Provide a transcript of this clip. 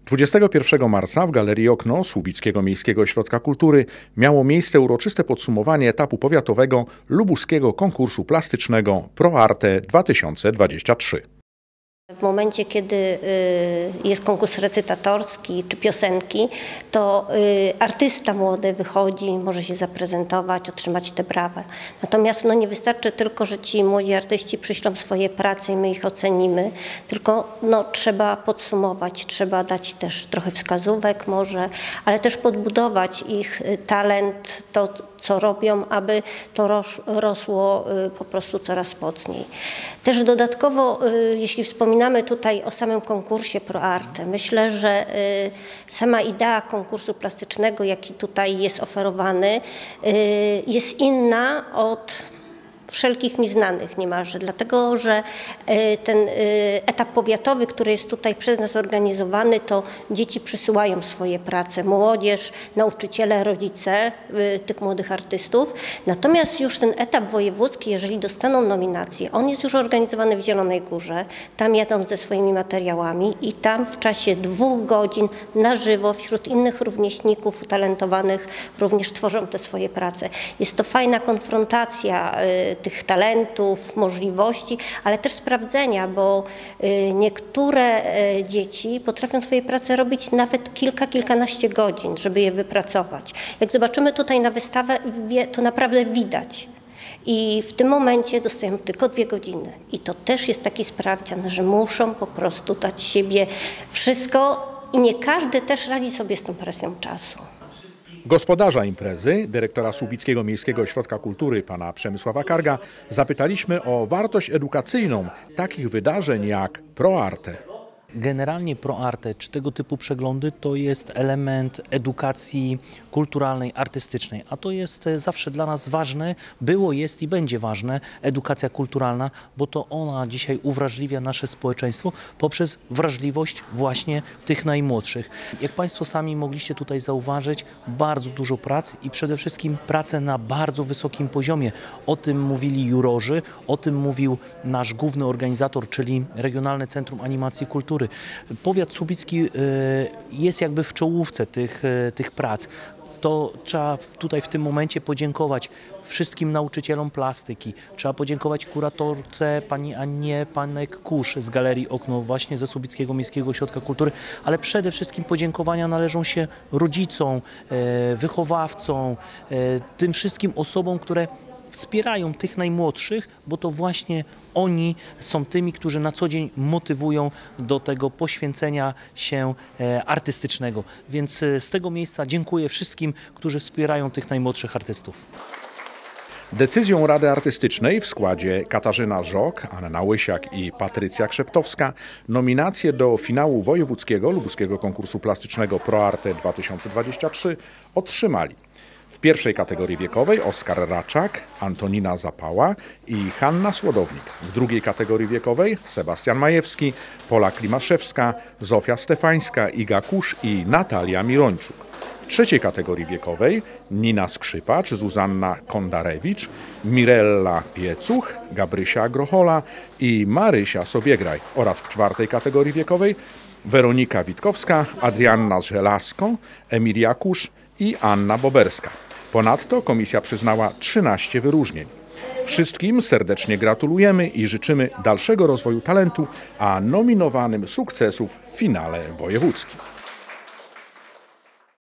21 marca w Galerii Okno Słubickiego Miejskiego Ośrodka Kultury miało miejsce uroczyste podsumowanie etapu powiatowego lubuskiego konkursu plastycznego ProArte 2023. W momencie, kiedy jest konkurs recytatorski czy piosenki, to artysta młody wychodzi, może się zaprezentować, otrzymać tę brawa. Natomiast nie wystarczy tylko, że ci młodzi artyści przyślą swoje prace i my ich ocenimy, tylko trzeba podsumować, trzeba dać też trochę wskazówek może, ale też podbudować ich talent, to co robią, aby to rosło po prostu coraz mocniej. Też dodatkowo, jeśli wspominamy tutaj o samym konkursie ProArte, myślę, że sama idea konkursu plastycznego, jaki tutaj jest oferowany, jest inna od wszelkich mi znanych niemalże, dlatego że ten etap powiatowy, który jest tutaj przez nas organizowany, to dzieci przysyłają swoje prace, młodzież, nauczyciele, rodzice tych młodych artystów. Natomiast już ten etap wojewódzki, jeżeli dostaną nominację, on jest już organizowany w Zielonej Górze, tam jadą ze swoimi materiałami i tam w czasie 2 godzin na żywo wśród innych rówieśników utalentowanych również tworzą te swoje prace. Jest to fajna konfrontacja tych talentów, możliwości, ale też sprawdzenia, bo niektóre dzieci potrafią swoje prace robić nawet kilkanaście godzin, żeby je wypracować. Jak zobaczymy tutaj na wystawę, to naprawdę widać. I w tym momencie dostają tylko 2 godziny. I to też jest taki sprawdzian, że muszą po prostu dać siebie wszystko i nie każdy też radzi sobie z tą presją czasu. Gospodarza imprezy, dyrektora Słubickiego Miejskiego Ośrodka Kultury, pana Przemysława Karga, zapytaliśmy o wartość edukacyjną takich wydarzeń jak ProArte. Generalnie ProArte czy tego typu przeglądy to jest element edukacji kulturalnej, artystycznej, a to jest zawsze dla nas ważne, było, jest i będzie ważne, edukacja kulturalna, bo to ona dzisiaj uwrażliwia nasze społeczeństwo poprzez wrażliwość właśnie tych najmłodszych. Jak Państwo sami mogliście tutaj zauważyć, bardzo dużo prac i przede wszystkim prace na bardzo wysokim poziomie. O tym mówili jurorzy, o tym mówił nasz główny organizator, czyli Regionalne Centrum Animacji i Kultury. Powiat słubicki jest jakby w czołówce tych prac. To trzeba tutaj w tym momencie podziękować wszystkim nauczycielom plastyki. Trzeba podziękować kuratorce pani Annie Panek-Kusz z Galerii Okno właśnie ze Słubickiego Miejskiego Ośrodka Kultury, ale przede wszystkim podziękowania należą się rodzicom, wychowawcom, tym wszystkim osobom, które wspierają tych najmłodszych, bo to właśnie oni są tymi, którzy na co dzień motywują do tego poświęcenia się artystycznego. Więc z tego miejsca dziękuję wszystkim, którzy wspierają tych najmłodszych artystów. Decyzją Rady Artystycznej w składzie Katarzyna Żok, Anna Łysiak i Patrycja Krzeptowska nominacje do finału wojewódzkiego lubuskiego konkursu plastycznego ProArte 2023 otrzymali w pierwszej kategorii wiekowej Oskar Raczak, Antonina Zapała i Hanna Słodownik. W drugiej kategorii wiekowej Sebastian Majewski, Pola Klimaszewska, Zofia Stefańska, Iga Kusz i Natalia Mirończuk. W trzeciej kategorii wiekowej Nina Skrzypacz, Zuzanna Kondarewicz, Mirella Piecuch, Gabrysia Grochola i Marysia Sobiegraj oraz w czwartej kategorii wiekowej Weronika Witkowska, Adrianna Żelazko, Emilia Kusz i Anna Boberska. Ponadto komisja przyznała 13 wyróżnień. Wszystkim serdecznie gratulujemy i życzymy dalszego rozwoju talentu, a nominowanym sukcesów w finale wojewódzkim.